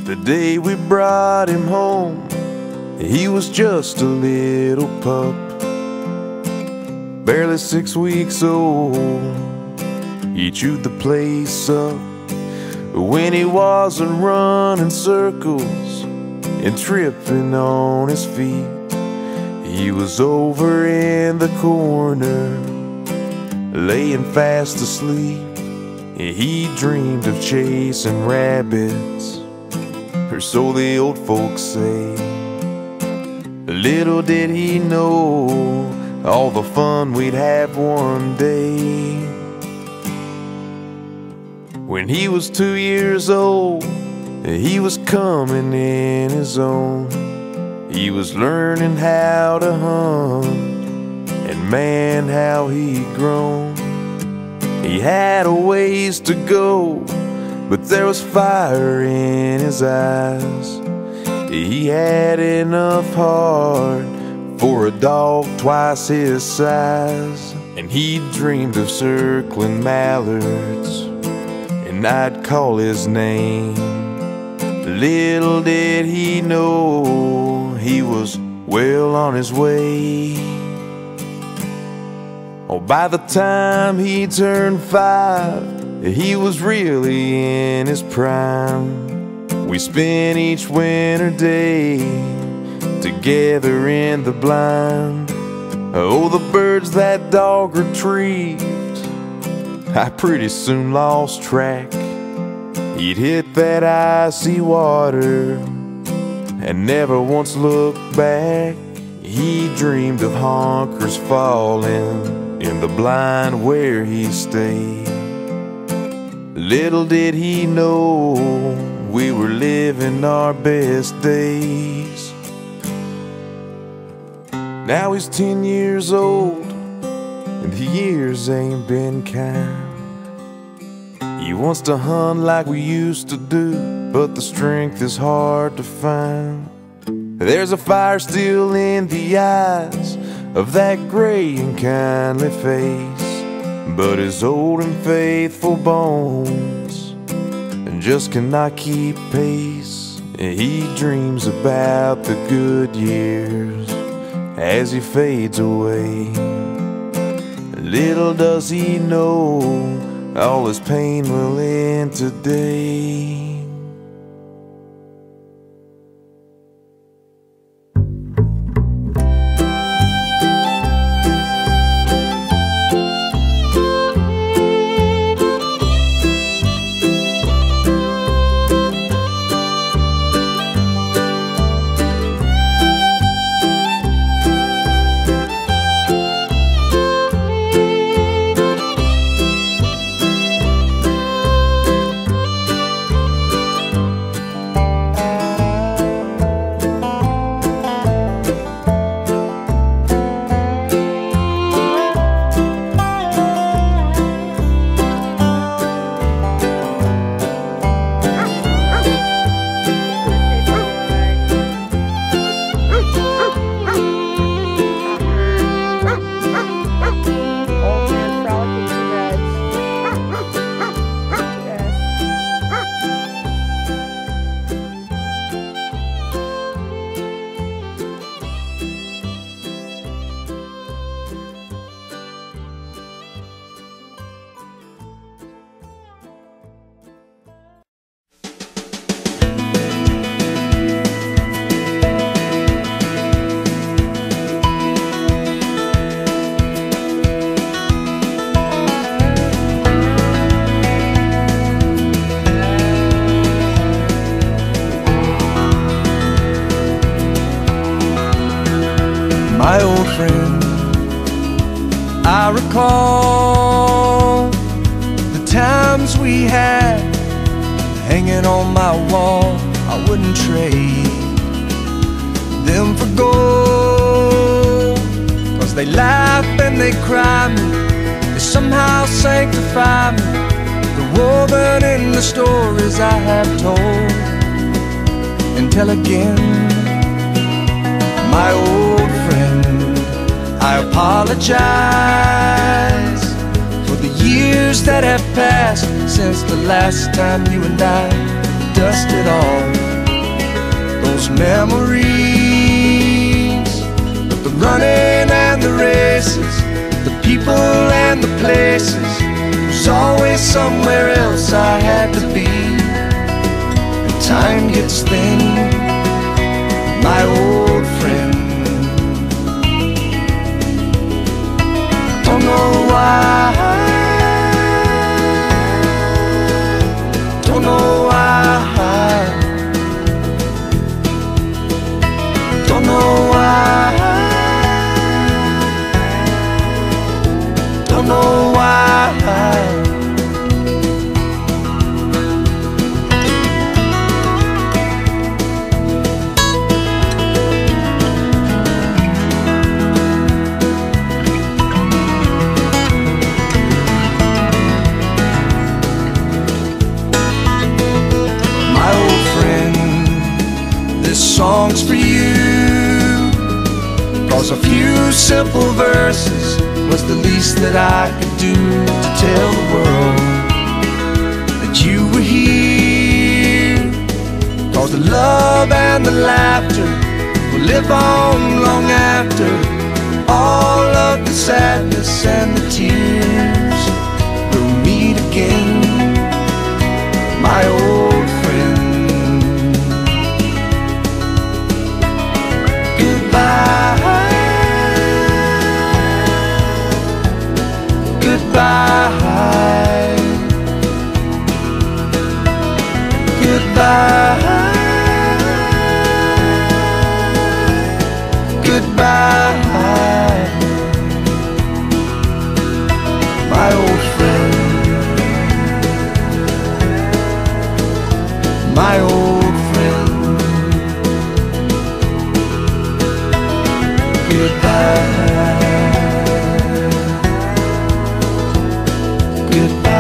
The day we brought him home, he was just a little pup, barely 6 weeks old. He chewed the place up when he wasn't running circles and tripping on his feet. He was over in the corner, laying fast asleep. He dreamed of chasing rabbits, or so the old folks say. Little did he know all the fun we'd have one day. When he was 2 years old, he was coming in his own. He was learning how to hunt, and man, how he'd grown. He had a ways to go, but there was fire in his eyes. He had enough heart for a dog twice his size. And he dreamed of circling mallards, and I'd call his name. Little did he know he was well on his way. Oh, by the time he turned 5, he was really in his prime. We spent each winter day together in the blind. Oh, the birds that dog retrieved, I pretty soon lost track. He'd hit that icy water and never once looked back. He dreamed of honkers falling in the blind where he stayed. Little did he know we were living our best days. Now he's 10 years old, and the years ain't been kind. He wants to hunt like we used to do, but the strength is hard to find. There's a fire still in the eyes of that gray and kindly face, but his old and faithful bones just cannot keep pace. He dreams about the good years as he fades away. Little does he know all his pain will end today. My old friend, I recall the times we had hanging on my wall. I wouldn't trade them for gold, 'cause they laugh and they cry me, they somehow sanctify me. They're woven in the stories I have told and tell again. My old friend, I apologize for the years that have passed since the last time you and I dusted off those memories of the running and the races, the people and the places. There's always somewhere else I had to be. And time gets thin, my old friend. Don't know why, don't know why, don't know why, don't know why. This song's for you, 'cause a few simple verses was the least that I could do to tell the world that you were here. 'Cause the love and the laughter will live on long after all of the sadness and the tears. We'll meet again, my old friend. Goodbye, goodbye, goodbye, my old friend, my old friend. Goodbye, goodbye.